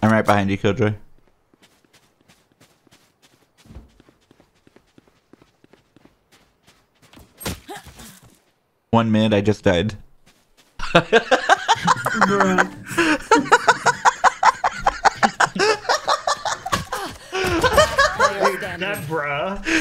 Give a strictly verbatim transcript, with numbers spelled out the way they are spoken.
I'm right behind you, Killjoy. One mid, I just died. That bruh.